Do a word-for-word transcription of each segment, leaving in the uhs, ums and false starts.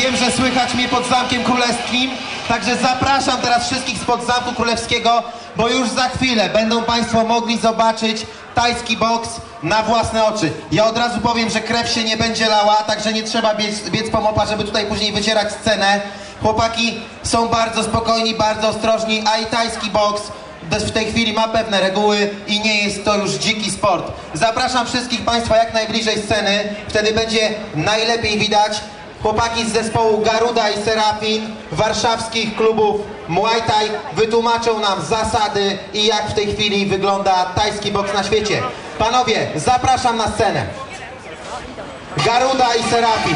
Wiem, że słychać mnie pod Zamkiem Królewskim, także zapraszam teraz wszystkich spod Zamku Królewskiego, bo już za chwilę będą Państwo mogli zobaczyć tajski boks na własne oczy. Ja od razu powiem, że krew się nie będzie lała, także nie trzeba biec, biec po mopa, żeby tutaj później wycierać scenę. Chłopaki są bardzo spokojni, bardzo ostrożni, a i tajski boks w tej chwili ma pewne reguły i nie jest to już dziki sport. Zapraszam wszystkich Państwa jak najbliżej sceny, wtedy będzie najlepiej widać. Chłopaki z zespołu Garuda i Serafin, warszawskich klubów Muay Thai, wytłumaczą nam zasady i jak w tej chwili wygląda tajski boks na świecie. Panowie, zapraszam na scenę. Garuda i Serafin.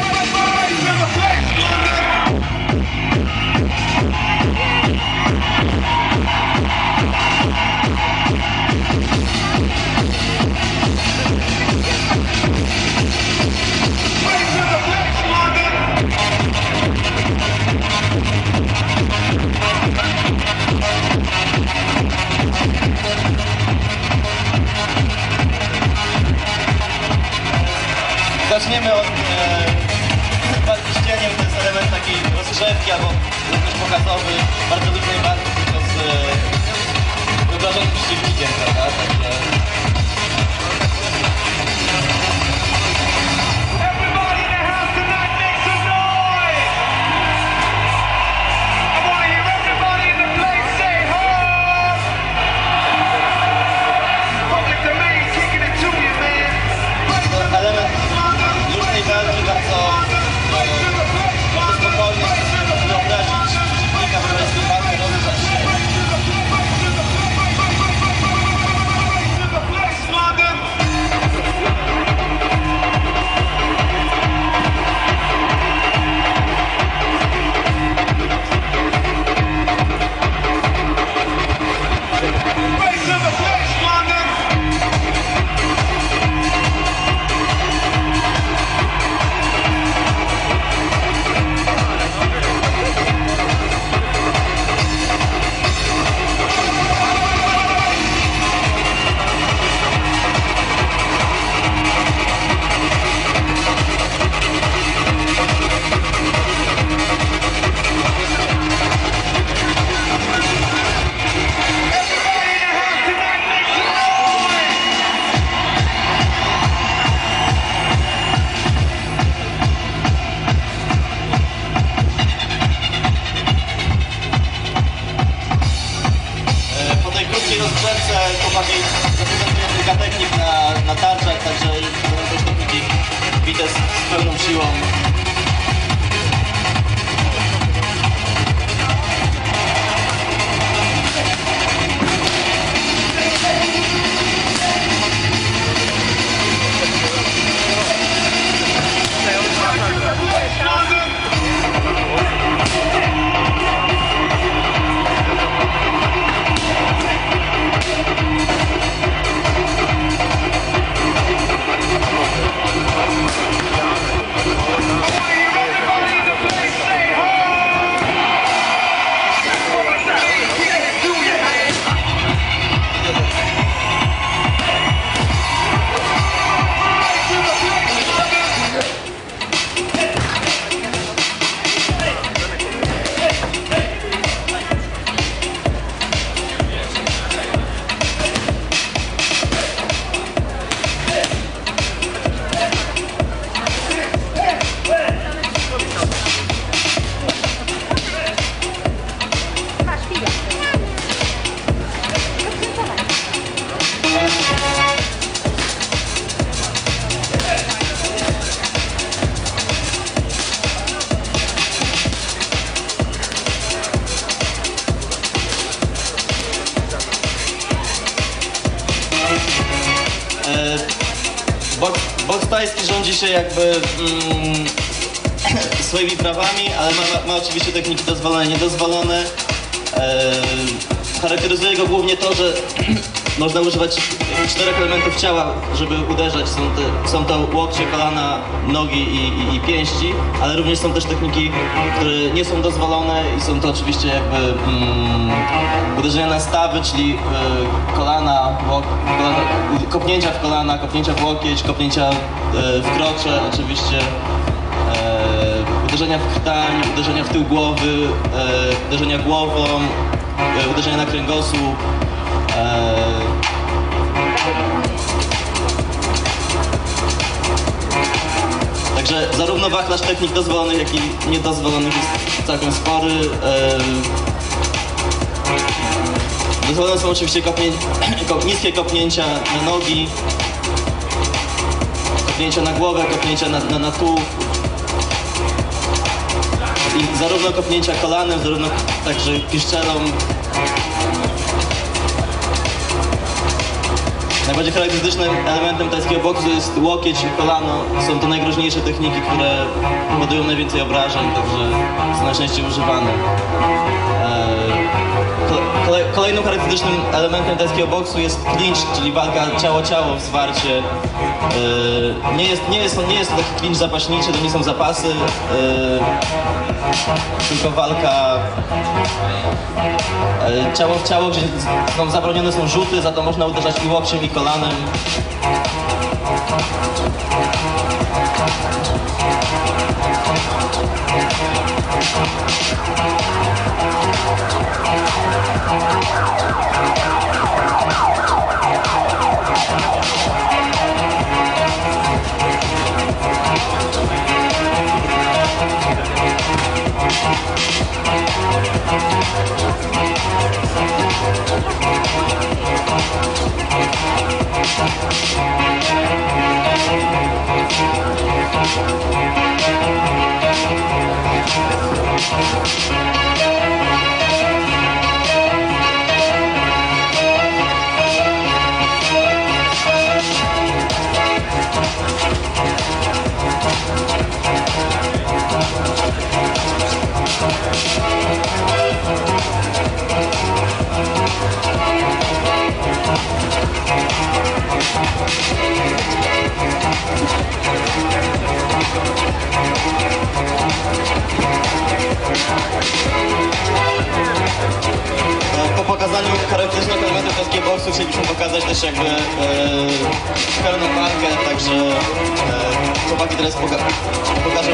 Zaczniemy od e, walki z cieniem, to jest element takiej rozgrzewki albo również pokazowy, bardzo różnej walki, tylko z e, wyobrażonym przeciwnikiem, prawda? Także... Chłopaki zaprezentują kilka technik na, na tarczach, także będą też techniki bite z, z pełną siłą. Boks, boks tajski rządzi się jakby mm, swoimi prawami, ale ma, ma oczywiście techniki dozwolone i niedozwolone. E, charakteryzuje go głównie to, że można używać czterech elementów ciała, żeby uderzać. Są, te, są to łokcie, kolana, nogi i, i, i pięści, ale również są też techniki, które nie są dozwolone i są to oczywiście jakby mm, uderzenia na stawy, czyli y, kolana, łok, kolana, kopnięcia w kolana, kopnięcia w łokieć, kopnięcia y, w krocze, oczywiście y, uderzenia w krtań, uderzenia w tył głowy, e, uderzenia głową, e, uderzenia na kręgosłup. E, Także zarówno wachlarz technik dozwolonych, jak i niedozwolonych jest całkiem spory. E, Dozwolone są oczywiście kopnię, kop, niskie kopnięcia na nogi, kopnięcia na głowę, kopnięcia na, na, na tułów. I zarówno kopnięcia kolanem, zarówno także piszczelą. Najbardziej charakterystycznym elementem tajskiego boksu jest łokieć i kolano. Są to najgroźniejsze techniki, które powodują najwięcej obrażeń, także są najczęściej używane. Kolej, kolejnym charakterystycznym elementem tajskiego boksu jest clinch, czyli walka ciało-ciało w zwarcie. Nie jest, nie, jest, nie jest to taki clinch zapaśniczy, to nie są zapasy, tylko walka ciało w ciało, gdzie no, zabronione są rzuty, za to można uderzać i łokciem, i kolanem. Po pokazaniu charakterystycznych elementów tajskiego boksu chcielibyśmy pokazać też jakby e, pełną walkę, także e, chłopaki teraz poka pokażą.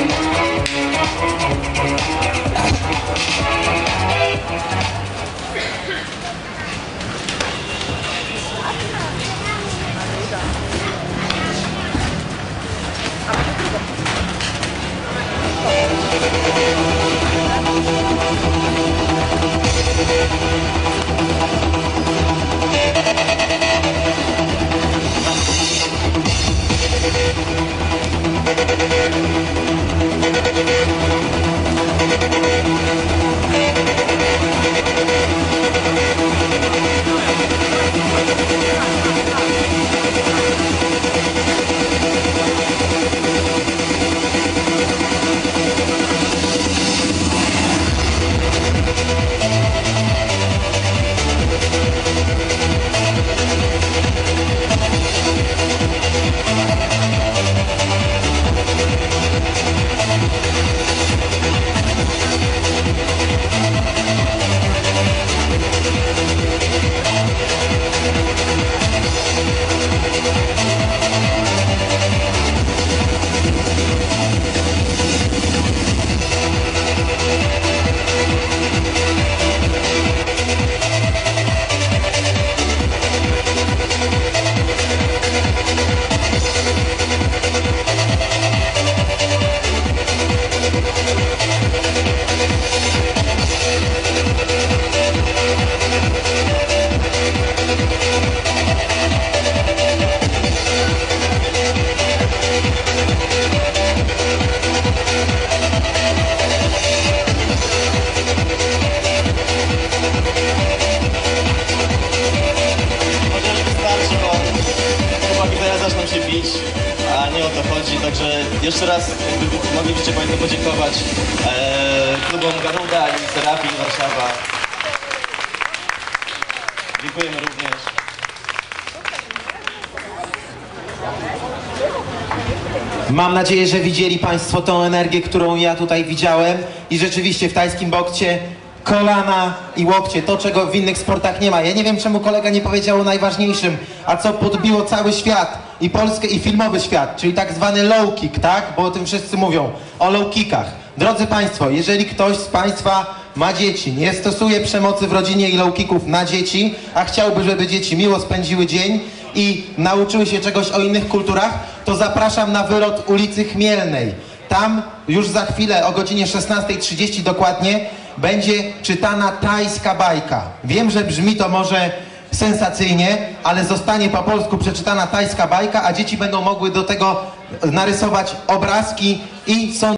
A nie o to chodzi, także jeszcze raz jakby moglibyście Państwo podziękować e, klubom Garuda i Serafin Warszawa. Dziękujemy również. Mam nadzieję, że widzieli Państwo tą energię, którą ja tutaj widziałem i rzeczywiście w tajskim boksie kolana i łokcie, to czego w innych sportach nie ma. Ja nie wiem, czemu kolega nie powiedział o najważniejszym, a co podbiło cały świat i Polskę i filmowy świat, czyli tak zwany low kick, tak? Bo o tym wszyscy mówią, o low kickach. Drodzy Państwo, jeżeli ktoś z Państwa ma dzieci, nie stosuje przemocy w rodzinie i low kicków na dzieci, a chciałby, żeby dzieci miło spędziły dzień i nauczyły się czegoś o innych kulturach, to zapraszam na wylot ulicy Chmielnej. Tam już za chwilę o godzinie szesnastej trzydzieści dokładnie będzie czytana tajska bajka. Wiem, że brzmi to może sensacyjnie, ale zostanie po polsku przeczytana tajska bajka, a dzieci będą mogły do tego narysować obrazki i są